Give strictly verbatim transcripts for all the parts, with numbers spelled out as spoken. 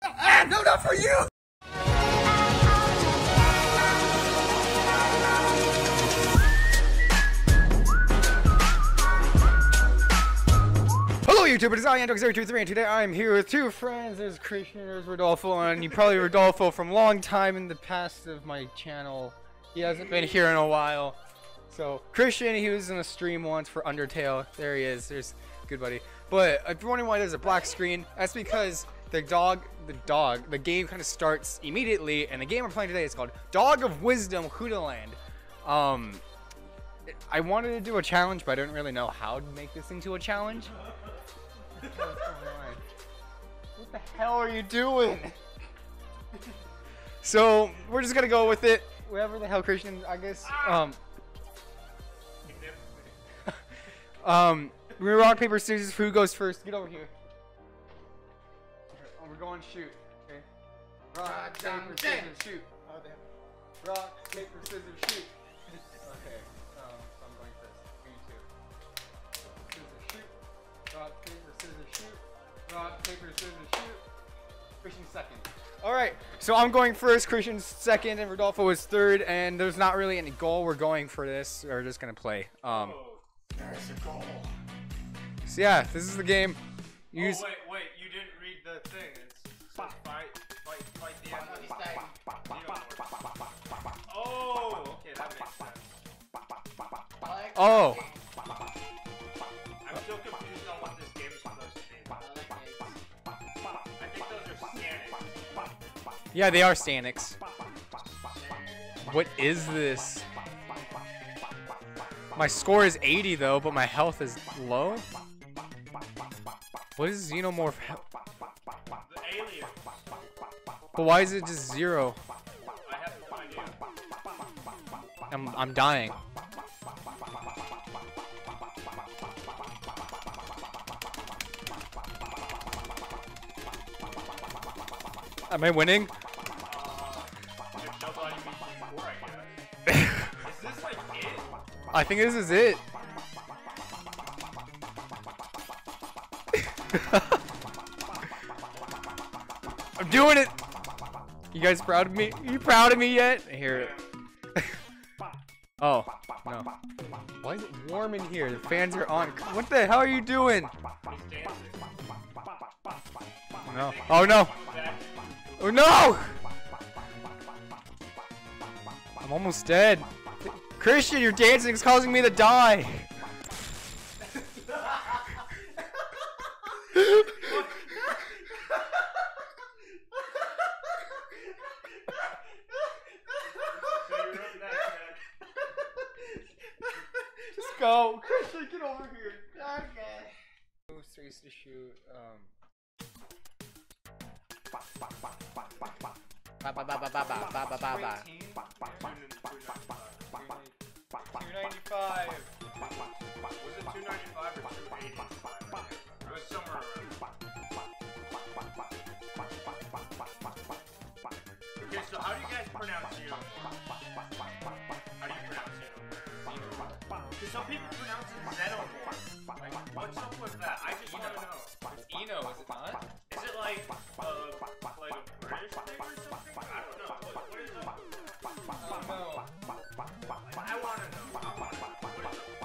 Ah, no, not for you! Hello YouTube, it is I, Androx zero two three, and today I am here with two friends. There's Christian, there's Rodolfo, and you probably Rodolfo from long time in the past of my channel. He hasn't been here in a while. So, Christian, he was in a stream once for Undertale. There he is, there's good buddy. But if you're wondering why there's a black screen, that's because the dog, the dog, the game kind of starts immediately, and the game we're playing today is called Dog of Wisdom Hootaland. Um, I wanted to do a challenge, but I didn't really know how to make this into a challenge. What's going on? What the hell are you doing? So we're just gonna go with it. Whatever the hell Christian, I guess. Um. um. We're rock paper scissors. Who goes first? Get over here. Oh, we're going shoot. Okay. Rock paper scissors shoot. Oh damn. Rock paper scissors shoot. Okay. Um. So I'm going first. Me too. Scissors shoot. Rock paper scissors shoot. Rock paper scissors shoot. Christian second. Alright, so I'm going first, Christian's second, and Rodolfo is third, and there's not really any goal. We're going for this. We're just gonna play. Um, There's a goal. So yeah, this is the game. Use Oh, wait, wait, you didn't read the thing. It's fight, fight, fight the enemy. Oh, okay, that makes sense. Oh. I'm still confused on what this game is supposed to be. I think those are Stanics. Yeah, they are Stanics. What is this? My score is eighty though, but my health is low. What is Xenomorph? The alien. But why is it just zero? I have no idea. I'm I'm dying. Am I winning? I think this is it. I'm doing it. You guys proud of me? Are you proud of me yet? Here. Oh, no. Why is it warm in here? The fans are on. What the hell are you doing? No. Oh no. Oh no! I'm almost dead. Christian, your dancing is causing me to die. Just go. Christian, get over here. Okay. Moves threes to shoot. Um. Ba ba ba ba ba ba ba ba ba ba. two ninety-five. Was it two ninety-five or two eighty-five? It was somewhere around. Okay, so how do you guys pronounce Xenomorph? How do you pronounce Xenomorph? Because some people pronounce it Xenomorph. Like, what's up with that? I just want to know. It's Eno, is it not? Is it like, uh, like a British thing or something? I don't know. What, what is it? I don't know. I want to know. I want to know. What is it?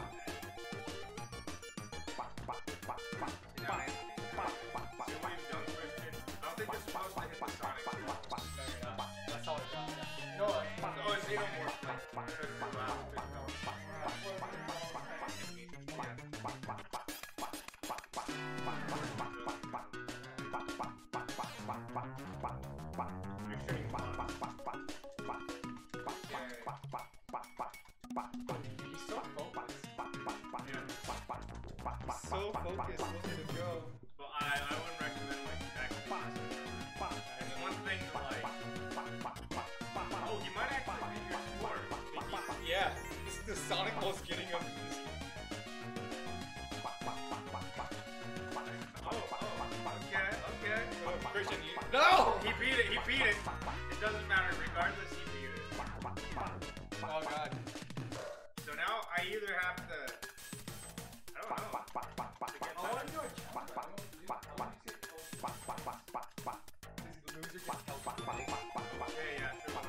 See what you've done, Christian? I don't think it's supposed to hit the Sonic. That's all I got. No, Oh, it's Xenomorph. He's so focused. He's so focused. Look at him go. But I, I wouldn't recommend like actually it's one thing to like. Oh, you might actually beat your score. Yeah, this is the Sonic Pulse getting him. Oh, oh, okay, okay. Oh, Christian, you. No! He beat it, he beat it. It doesn't matter, regardless, he beat it. Oh god. So now I either have to. I don't know. To get I want to do a challenge. I want to do- I want to see- yeah, sure.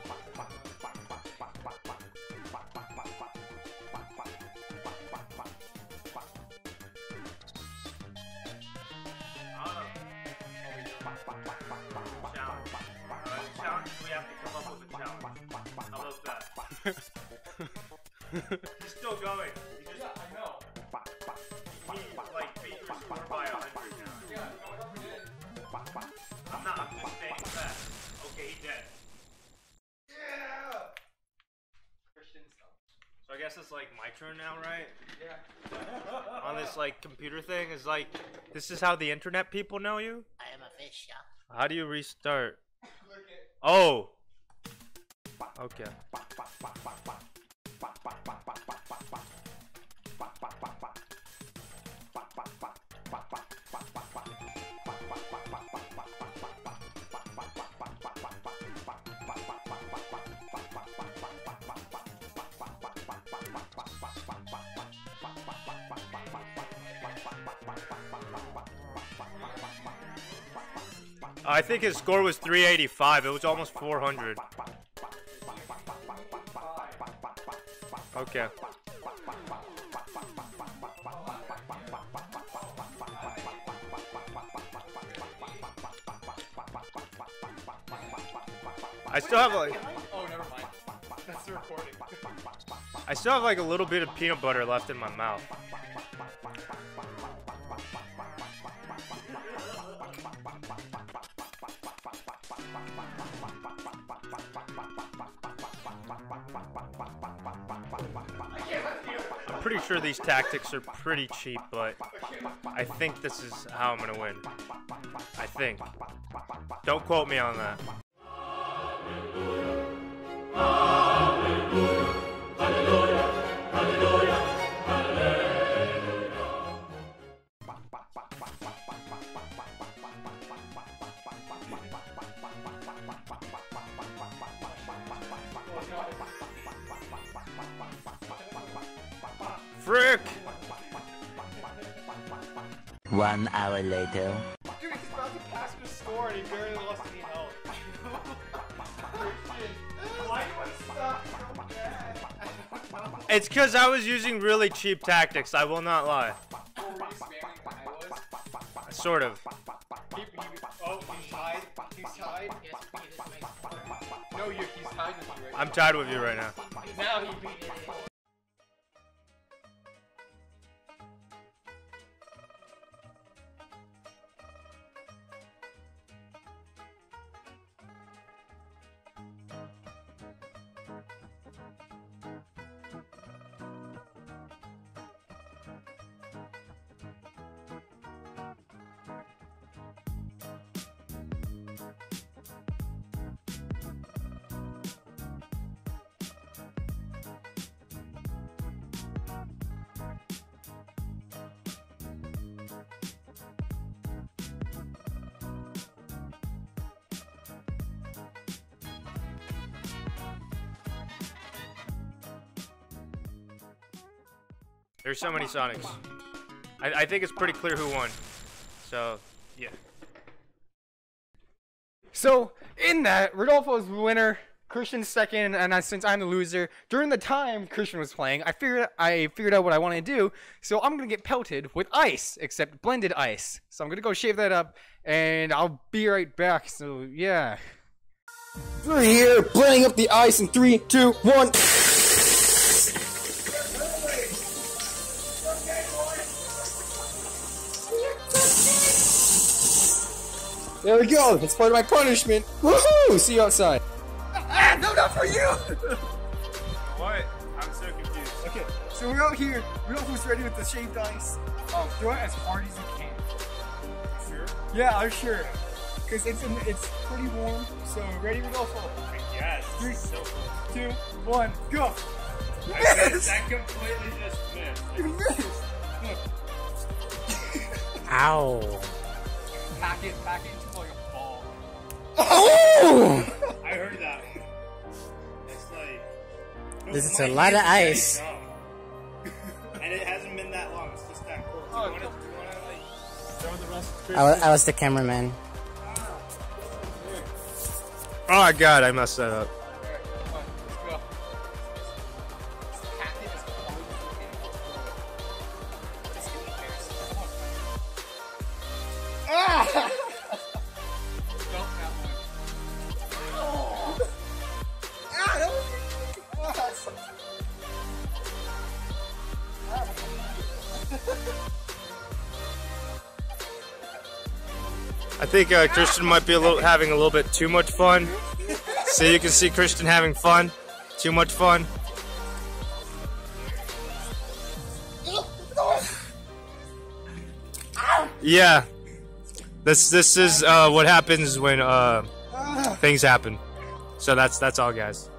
We have to come up with a challenge. How about that? He's still going. He just, Yeah, I know. he like beat your score by a hundred now. Yeah, no, no, we did. I'm not. I'm just stating that. Okay, he did. Yeah. Christian stuff. So I guess it's like my turn now, right? Yeah. On this like computer thing is like, this is how the internet people know you. I am a fish, yeah. How do you restart? Click it. Oh. Okay. I think his score was three eighty-five. It was almost four hundred. Okay. I still have like Oh, never mind. That's the recording. I still have like a little bit of peanut butter left in my mouth. I'm pretty sure these tactics are pretty cheap, but I think this is how I'm gonna win. I think. Don't quote me on that. Frick! One hour later. Dude, he's about to pass his score and he barely lost any health. Why do I suck so bad? It's because I was using really cheap tactics, I will not lie. Were you spamming when I was? Sort of. He, he, oh, he's tied. He's tied. No, you, he's tied with you right I'm tied with you right now. now. Now he beat it. There's so many Sonics. I, I think it's pretty clear who won. So, yeah. So, in that, Rodolfo's winner, Christian's second, and I, since I'm the loser, during the time Christian was playing, I figured I figured out what I want to do. So I'm gonna get pelted with ice, except blended ice. So I'm gonna go shave that up, and I'll be right back. So yeah. We're here, blending up the ice in three, two, one. There we go. That's part of my punishment. Woohoo! See you outside. Ah, no, not for you. What? I'm so confused. Okay, so we're out here. Rodolfo's ready with the shaved ice. Um, throw it as hard as you can. Sure? Yeah, I'm sure. Cause it's in, it's pretty warm. So ready, Rodolfo? Yes. Three, So cool. two, one, go. That Yes! completely just missed. You missed. Ow. Pack it, pack it into like a ball. Oh! I heard that. It's like. No, This is my a lot of hand's ice. very dumb. And it hasn't been that long. It's just that close. Oh, you wanna, come- you wanna like throw the rest of I was, I was the cameraman. Oh god, I messed that up. Alright, come on, let's go. Captain is calling for him. It's gonna be embarrassing. Come on. Ah! Don't that one. Oh. Ah, that was I think uh, Christian might be a little having a little bit too much fun. So you can see Christian having fun, too much fun. Yeah, this this is uh, what happens when uh, things happen. So that's that's all, guys.